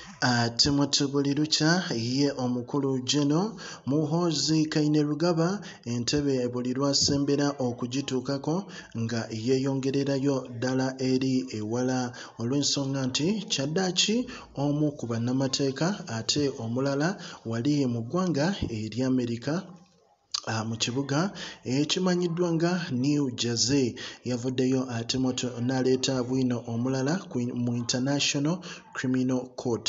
Timothy Bulirucha ye omukulu Geno Muhoozi Kainerugaba entebe buli lwasembera okugituukako nga yeeyongererayo ddala eri ewala olw'ensonga nti kyaddaaki omu ku bannamateeka ate omulala wali mu ggwanga eri Amerika mu kibuga ekimanyiddwa nga New Jersey yavuddeyo Timothy n'aleeta bwino omulala mu International Criminal Court.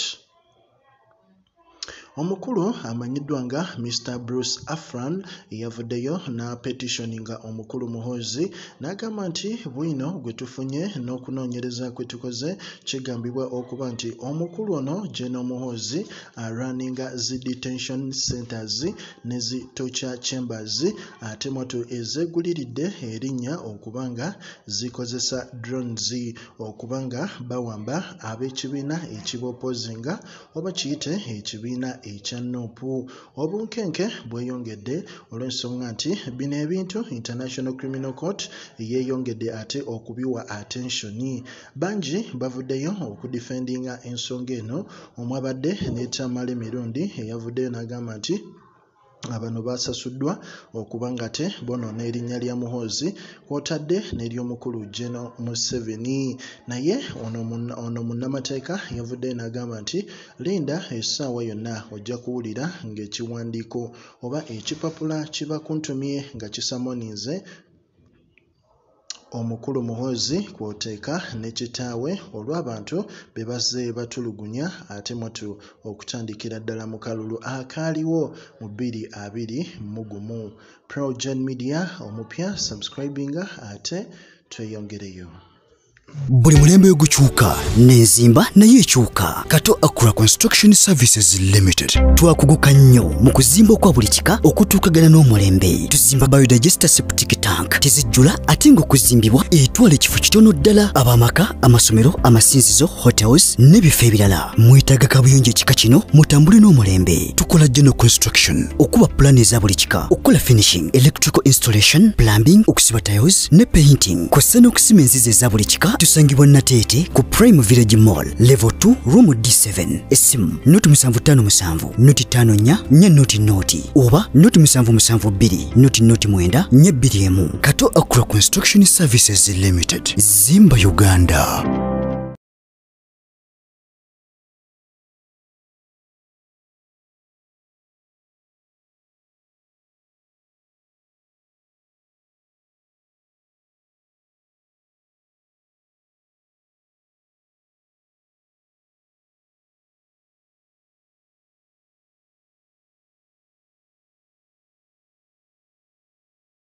Omukulu amanyiddwa nga Mr. Bruce Afran yavuddeyo na petitioninga omukulu Muhoozi n'agamba nti bwino gwe tufunye n'okunoonyereza kwe tukoze kigambibwa okuba nti omukulu ono Geno Muhoozi runninga zi detention centers ne zi torture chambers ate moto ezeeguliridde erinnya okubanga zikozesa drones okubanga bawamba ab'ekibiina ekibopoozinga oba kiyite ekibiina ekya NUP. Obunkenke bweyongedde olw'ensonga nti bino ebintu International Criminal Court yeeyongedde ate okubiwa attention. Bangi bavuddeyo okudifendinga ensonga eno, omwabadde n'etamala emirundi eyavuddeyo n'agamba nti abano basasuddwa okuba nga te bonoona erinnya lya Muhoozi kw'otadde n'ery'omukulu Geno Museveni. Naye ono munnamateeka yavuddeyo n'agamba nti linda essaawa yonna ojja kuwulira ng'ekiwandiiko oba ekipapula kibakuntumye nga kisamoninze omukulu Muhoozi kw'oteeka ne kitaawe olw'abantu be bazze batulugunya ate moto okutandikira ddala mu kalulu akaaliwo mu 2021. Progen Media omupya subscribinga ate tweyongereyo. Buli mulembe gukyuka n'enzimba nayo ekyuka. Kato Akura Construction Services Limited twakuguka nnyo mu kuzimba kwa buli kika okutuukagana n'omulembe. Tuzimba biodigester septic tank tezijjula ate ng'okuzimbibwa etwala ekifo kitono ddala ab'amaka, amasomero, amasinzizo, hotels n'ebifo ebirala. Mwetaaga kabuyonjo ekika kino mutambule n'omulembe. Tukola Geno Construction okuba plan eza buli kika, okukola finishing, electrical installation, plumbing, okusiba tiles ne painting kw'ossa n'okusima enzizi eza buli kika. Tusangibwa Nateete ku Prime Village Mall level 2 room D7. Esimu noti 757 noti 54 nya noti oba noti 772 noti 9 421. Kato Akura Construction Services Limited. Zimba Uganda.